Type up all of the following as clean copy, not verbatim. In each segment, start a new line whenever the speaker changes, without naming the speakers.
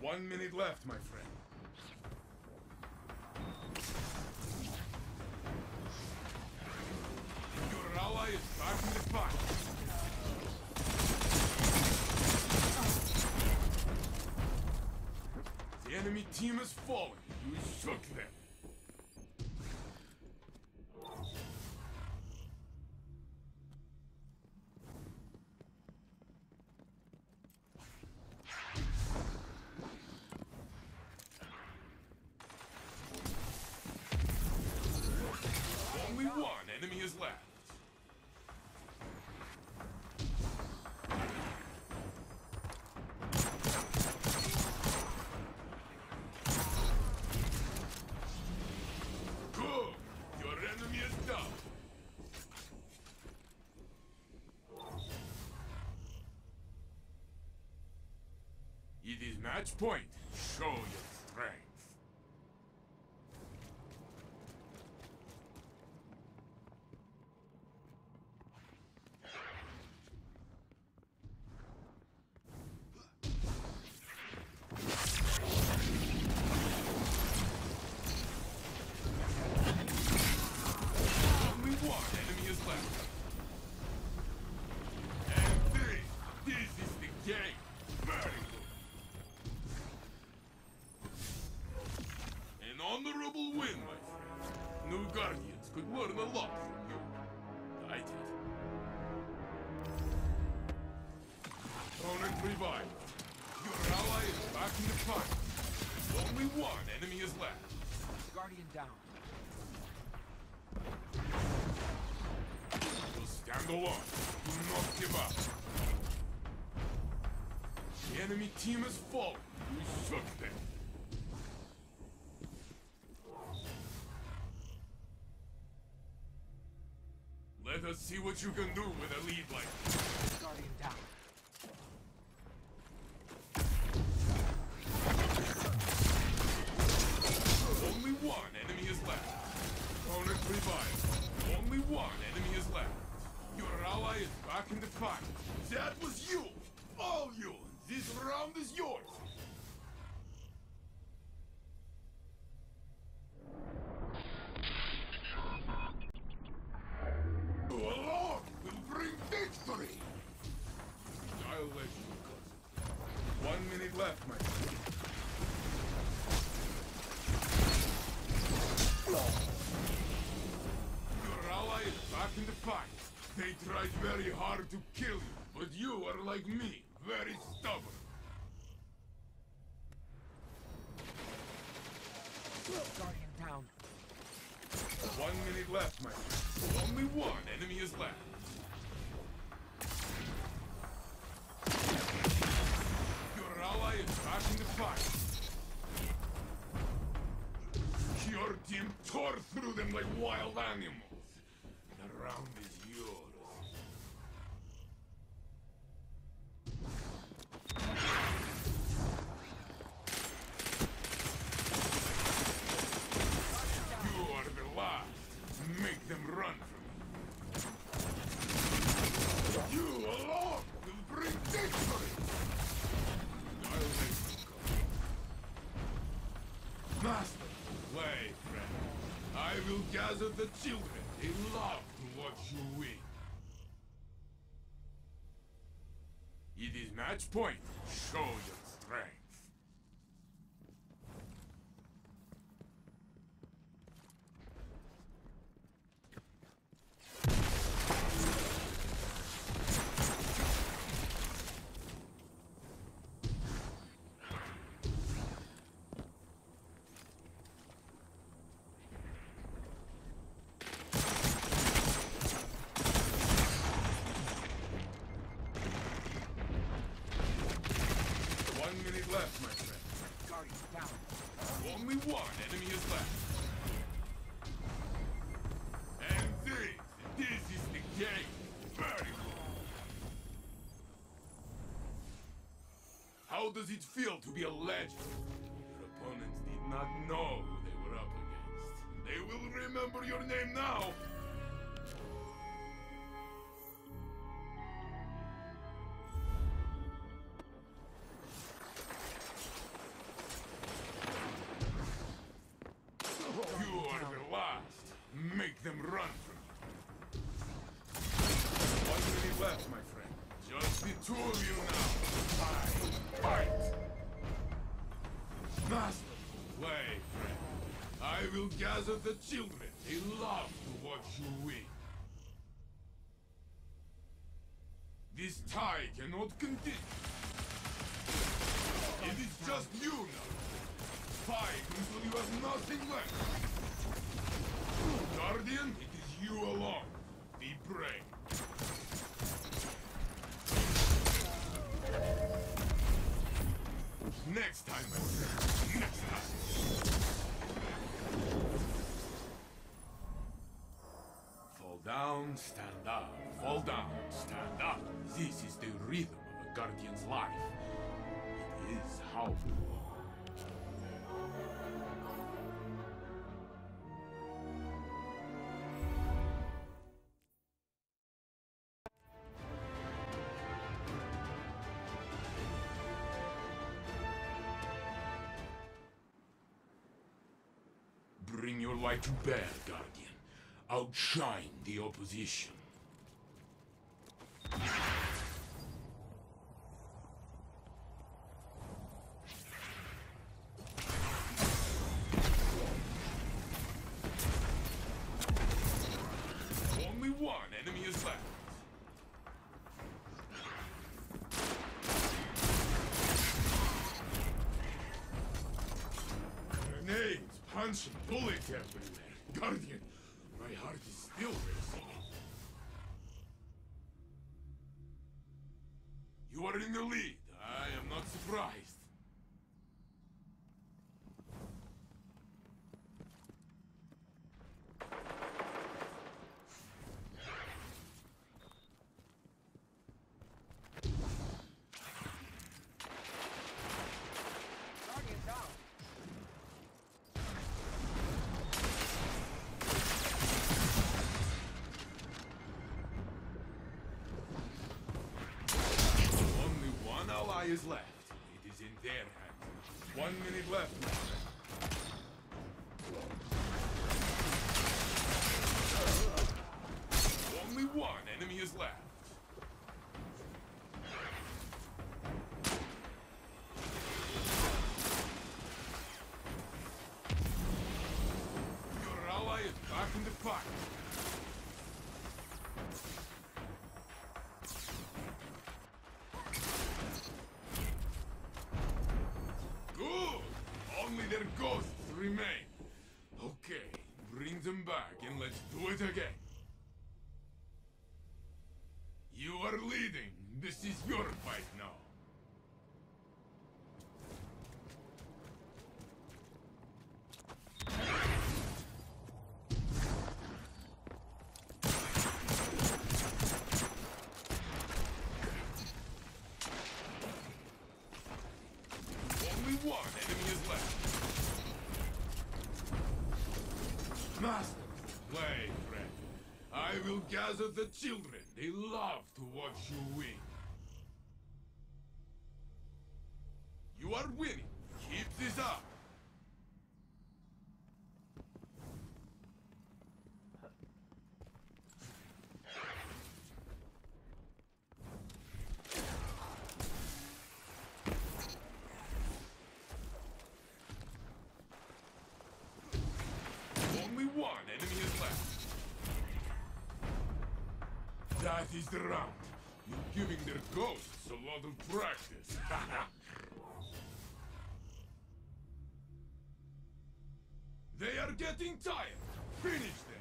1 minute left, my friend. Your ally is back in the fight. The enemy team has fallen. You shook them. Only one enemy is left. Good! Your enemy is down. It is match point. Show your strength. Only one enemy is left. And this is the game. Very good. An honorable win, my friend. New Guardians could learn a lot from you. I did. Opponent revived. Your ally is back in the fight. Only one enemy is left.
Guardian down.
So stand alone. Do not give up. The enemy team has fallen. You shook them. Let us see what you can do with a lead like this.
Guardian down.
Only one enemy is left. Opponent revived. Only one enemy is left. Your ally is back in the fight. That was you! All you! This round is yours! You alone will bring victory! I'll let you, cousin. 1 minute left, my friend. Your ally is back in the fight. They tried very hard to kill you, but you are like me, very stubborn.
Guardian down.
1 minute left, my friend. Only one enemy is left. Your ally is back in the fight. Your team tore through them like wild animals. The round is yours. You are the last. Make them run from you. You alone will bring victory. I'll let you go. Master, play, friend. I will gather the children. They love to watch you win. It is match point. Show your strength. Left, my friend.
Guardian down.
Only one enemy is left. And this is the game. Very good. How does it feel to be a legend? Your opponents did not know who they were up against. They will remember your name now. Two of you now. Fight! Masterful play, friend. I will gather the children. They love to watch you win. This tie cannot continue. It is just you now. Fight until you have nothing left. Guardian, it is you alone. Be brave. Next time, my friend. Next time. Fall down, stand up. Fall down, stand up. This is the rhythm of a guardian's life. It is how. Bring your light to bear, Guardian. Outshine the opposition. Only one enemy is left. Grenades! Punch and bullets everywhere. Guardian, my heart is still racing. You are in the lead. I am not surprised.
Guardian down.
Only one ally is left. It is in their hands. 1 minute left, my friend. Only one enemy is left. Your ally is back in the fight. Good! Only their ghosts remain. Okay, bring them back and let's do it again. You are leading. This is your fight now. Only one enemy is left. Masterful play, friend. I will gather the children. They love to watch you win. You are winning. Keep this up. Only one enemy is left. That is the round. You're giving their ghosts a lot of practice. They are getting tired. Finish them.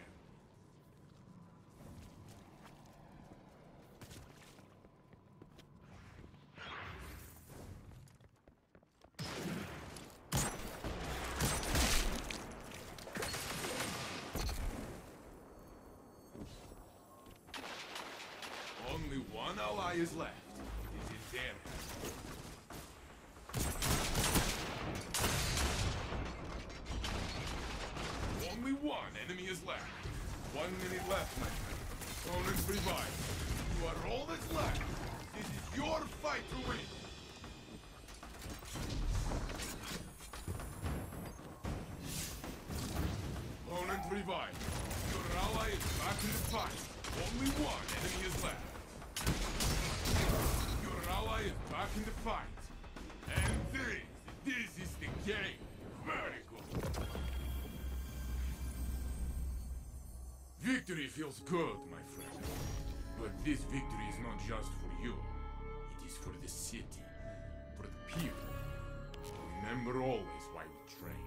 Only one ally is left. It is in their hands. Only one enemy is left. 1 minute left, my friend. Opponents revive. You are all that's left. This is your fight to win. Opponent revived. Your ally is back in the fight. Only one enemy is left. Your ally is back in the fight. And this is the game. Very good. Victory feels good, my friend. But this victory is not just for you. It is for the city, for the people. Remember always why we train.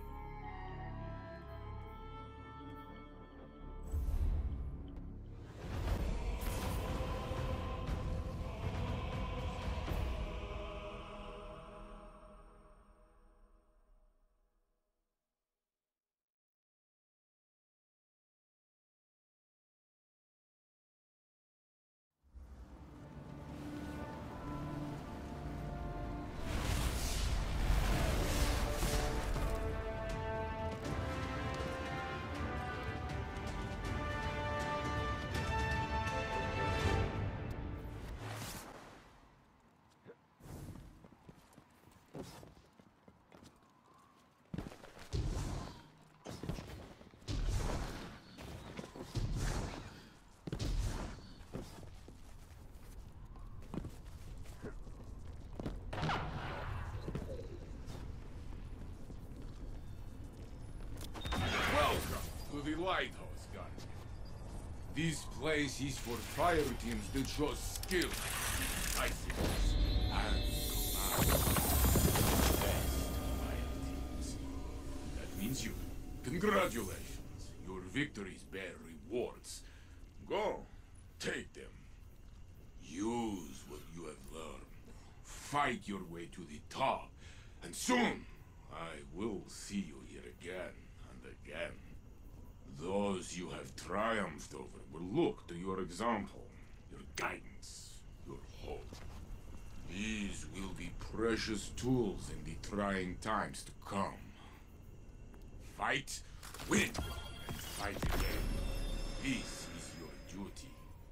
To the Lighthouse, guys. This place is for fire teams that show skill, decisiveness, and command. Best fire teams. That means you. Congratulations. Your victories bear rewards. Go. Take them. Use what you have learned. Fight your way to the top. And soon, I will see you here again and again. Those you have triumphed over will look to your example, your guidance, your hope. These will be precious tools in the trying times to come. Fight, win, and fight again. This is your duty.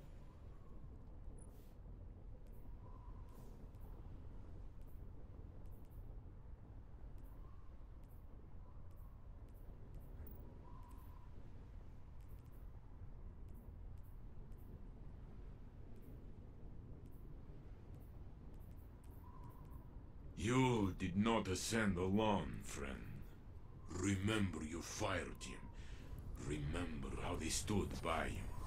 You did not ascend alone, friend. Remember your fire team. Remember how they stood by you.